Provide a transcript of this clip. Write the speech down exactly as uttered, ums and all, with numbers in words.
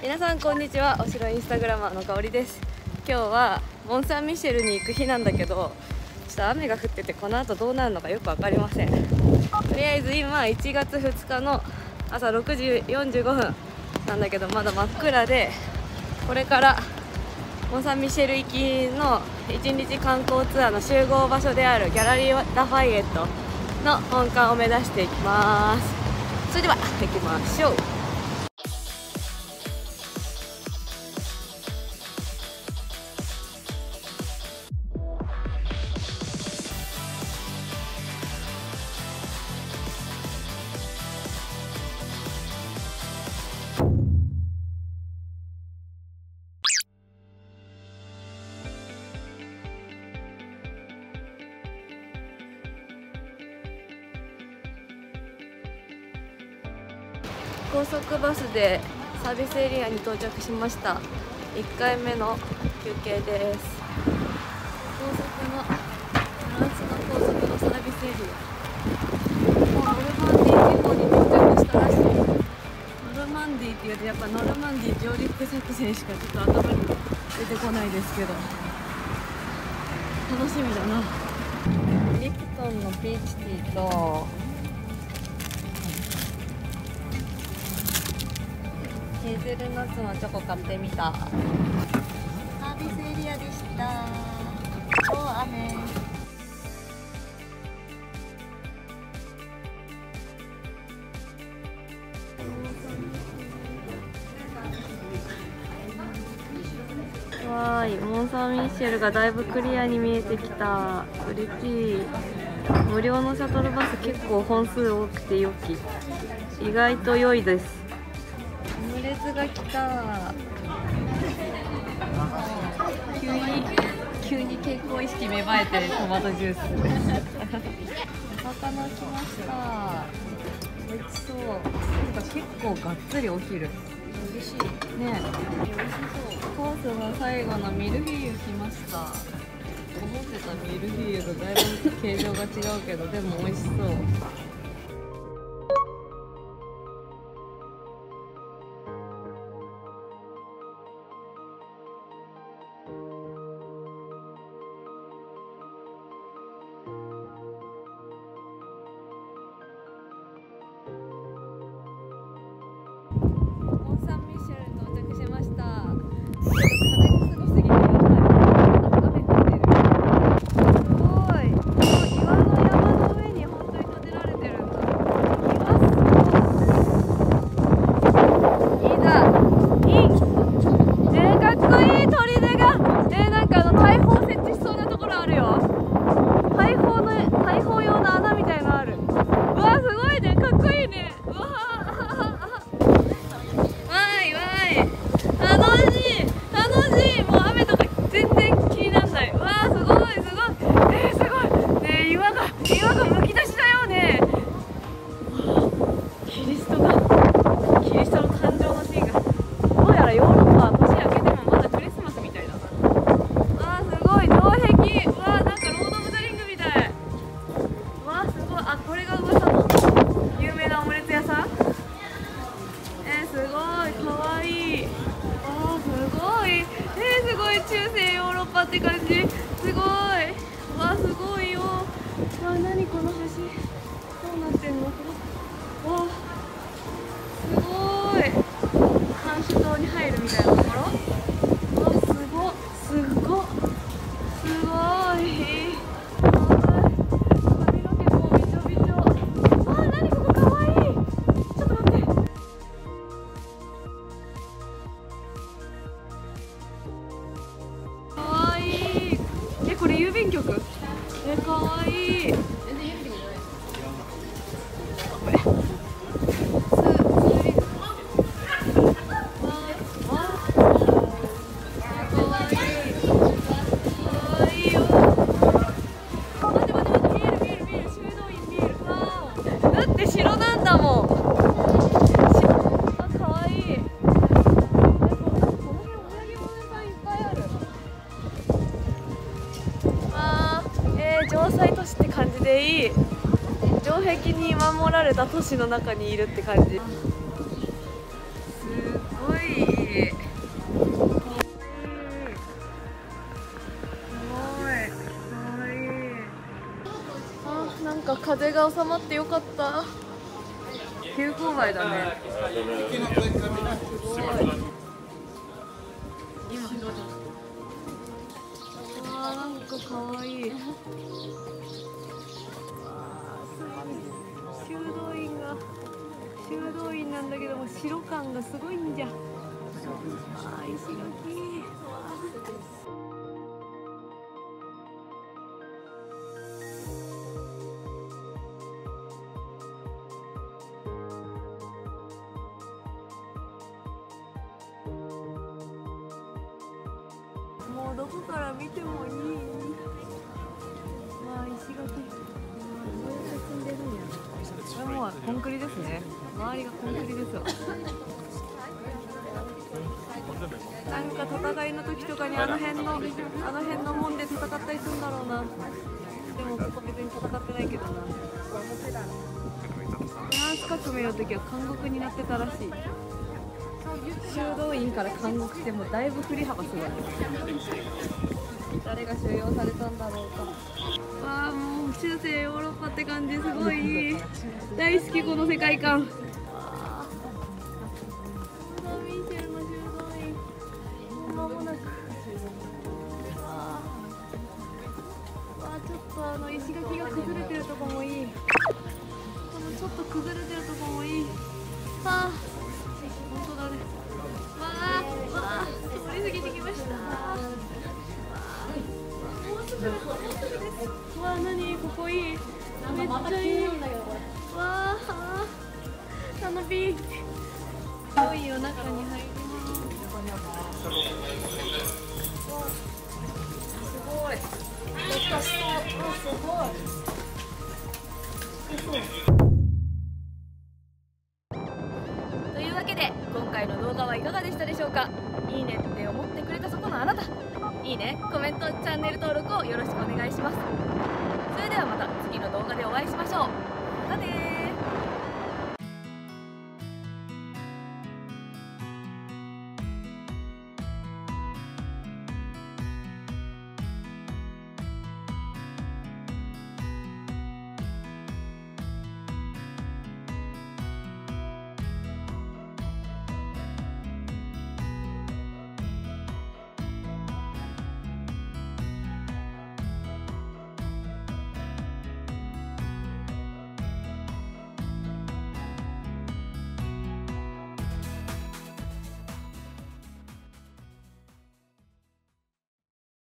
皆さんこんにちは。お城インスタグラマーのかおりです。今日はモン・サン・ミシェルに行く日なんだけど、ちょっと雨が降っててこの後どうなるのかよく分かりません。とりあえず今いちがつふつかの朝ろくじよんじゅうごふんなんだけど、まだ真っ暗で、これからモン・サン・ミシェル行きのいちにち観光ツアーの集合場所であるギャラリー・ラファイエットの本館を目指していきます。それでは行きましょう。高速バスでサービスエリアに到着しました。いっかいめの休憩です。高速のフランスの高速のサービスエリア、もうノルマンディー地方に到着したらしい。ノルマンディーって言うとやっぱノルマンディー上陸作戦しかちょっと頭に出てこないですけど、楽しみだな。リプトンのピーチティーとヘーゼルナッツのチョコ買ってみた。サービスエリアでした。超雨。わーい、モン・サン・ミシェルがだいぶクリアに見えてきた。嬉しい。無料のシャトルバス結構本数多くて良き。意外と良いです。オムレツが来た。急に急に健康意識芽生えてトマトジュース。お魚来ました。美味しそう。なんか結構がっつりお昼。美味しいね。美味しそう。コースの最後のミルフィーユ来ました。思ってたミルフィーユとだいぶ形状が違うけど、でも美味しそう。モン・サン・ミシェルに到着しました。風がすごすぎてやばい。雨降ってる。すごい。岩の山の上に本当に建てられてるんだ。岩すごい。いいな。いい。えー、かっこいい砦が。えー、なんかあの大砲設置しそうなところあるよ。大砲の大砲用の穴みたいのある。うわすごいね。かっこいいね。うわ中世ヨーロッパって感じ。すごい。わあすごいよ。わあ何この橋、どうなってんのこれ。わあすごい。看守棟に入るみたいなところ。わあすごっすごっすごい。髪の毛もうびちょびちょ。わあ何ここかわいい。ちょっと待って。これ郵便局。え、かわいい。だって城なんだもん。かわいい。城塞都市って感じでいい。城壁に守られた都市の中にいるって感じ。すごいいい。 い。すごい。可愛い。あ、なんか風が収まってよかった。急勾配だね。すごい。今どうぞ。わあ、なんか可愛い。修道院が修道院なんだけども白感がすごいんじゃ。あー、石垣。もうどこから見てもいい。まあ石垣。こうやって積んでるんや。これもうコンクリですね。周りがコンクリですわ。なんか戦いの時とかにあの辺のあの辺の門で戦ったりするんだろうな。でもここ別に戦ってないけどな。フランス革命の時は監獄になってたらしい。修道院から監獄ってもうだいぶ振り幅すごい。誰が収容されたんだろうか。わあ、もう中世ヨーロッパって感じ。すごい大好きこの世界観。サンミシェルの修道院間もなく。わあ、ちょっとあの石垣が崩れてるとこもいい。このちょっと崩れてるとこもいい。ああ、本当だね。わあ、わあ、通り過ぎてきました。わあ、なにここいい。めっちゃいい。わあ、あのビーチ。良いよ、中に入ります。すごい。あ、すごい。というわけで今回の動画はいかがでしたでしょうか。いいねって思ってくれたそこのあなた、いいね、コメント、チャンネル登録をよろしくお願いします。それではまた次の動画でお会いしましょう。またねー。